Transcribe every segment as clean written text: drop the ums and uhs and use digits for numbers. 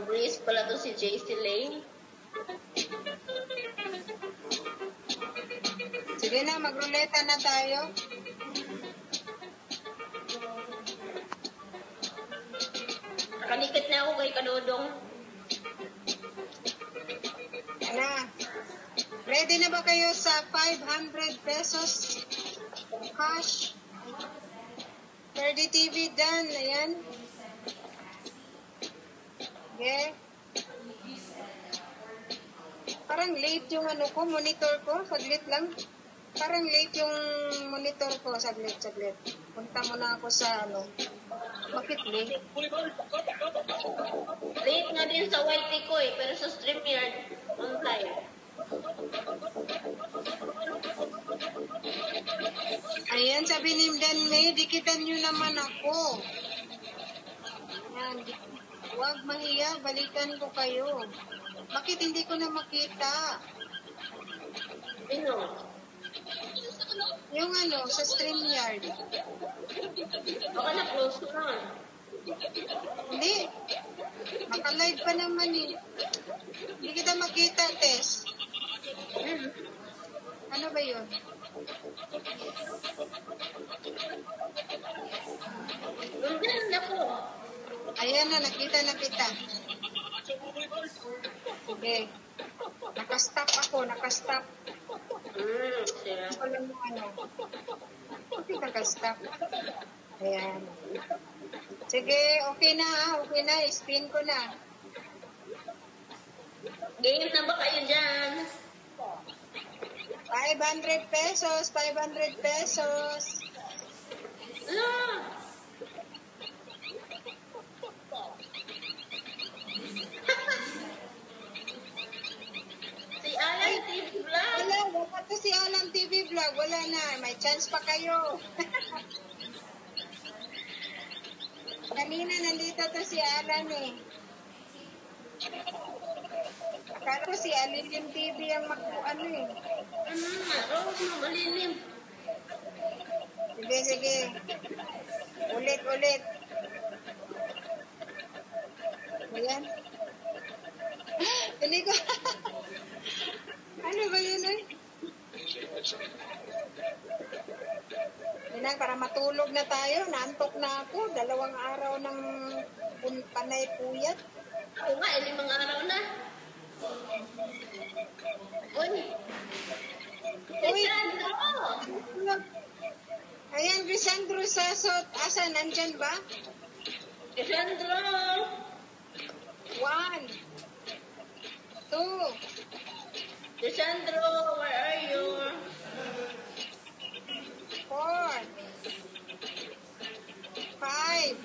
Breeze pala to si JC Lane. Sige na, magruleta na tayo. Nakalikit na ako kay Kadodong. Ano? Ready na ba kayo sa 500 pesos cash? 30 TV done. Ayan. Okay. Parang late yung ano ko, monitor ko. Saglit lang. Parang late yung monitor ko. Saglit. Punta muna ako sa ano. Bakit late? Late na din sa YT ko eh, pero sa StreamYard, on time. Ayan, sabi ni Dan May, dikitan nyo naman ako. Ayan, huwag mahiya, balikan ko kayo. Bakit hindi ko na makita? Sino? Yung ano, sa StreamYard. Baka na-close ko na. Hindi. Naka-live pa naman eh. Hindi kita makita, Tess. Ano ba yun? Nandiyan ako. Ayan na, nakita na kita. Sige. Nakastop ako, nakastop. Siya. Wala mo ano. Bakit nakastop? Ayan. Sige, okay na ha. Okay na, spin ko na. Game na ba kayo dyan? 500 pesos, 500 pesos. Ala! Si Alan TV Vlog. Wala, wala to si Alan TV Vlog. Wala na, may chance pa kayo. Kanina nandito to si Alan eh. Akala ko si Alilim TV ang ano eh. Ano nga? Rose na malilim. Sige. Ulit. Ayan. Hindi ko. Ano ba yun eh? Yan, para matulog na tayo. Naantok na ako. 2 araw ng panay puyat. Oo nga, 5 araw na. Uy! Uy! Sandro! Ayan, Grisandro Sasot. Asa, nandyan ba? Sandro! 1, 2, Sandro, where are you? 4, 5,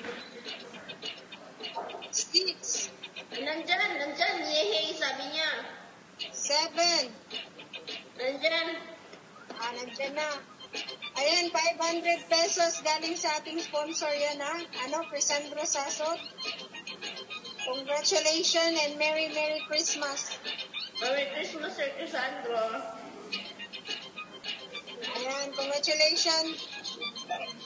6, Nandyan, yehey, sabi niya. 7. Nandyan. Nandyan na. Ayan, 500 pesos galing sa ating sponsor yan ha. Ano, Crisandro Sasot. Congratulations and Merry Christmas. Merry Christmas, Sir Sandro. Ayan, congratulations.